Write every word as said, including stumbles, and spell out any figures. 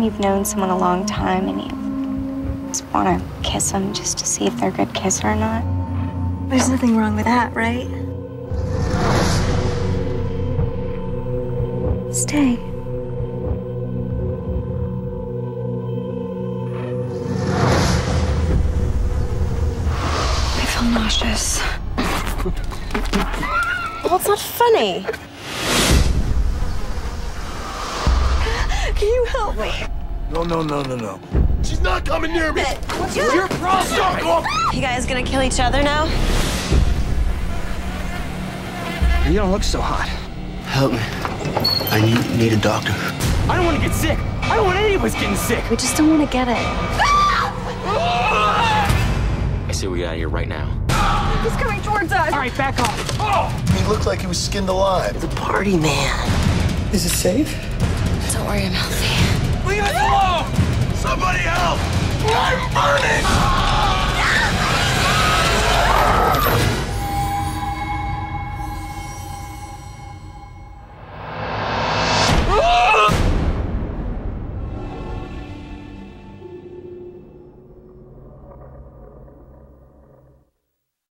you've known someone a long time and you just want to kiss them just to see if they're a good kisser or not? There's nothing wrong with that, right? Stay. I feel nauseous. Well, it's not funny. Can you help me? No, no, no, no, no. She's not coming near me. What's your problem? You guys gonna kill each other now? You don't look so hot. Help me. I need, need a doctor. I don't want to get sick. I don't want any of us getting sick. We just don't want to get it. I say we get out of here right now. He's coming towards us. All right, back off. Oh! He looked like he was skinned alive. The party man. Is it safe? Don't worry, I'm healthy. Leave us alone! Somebody help! I'm burning!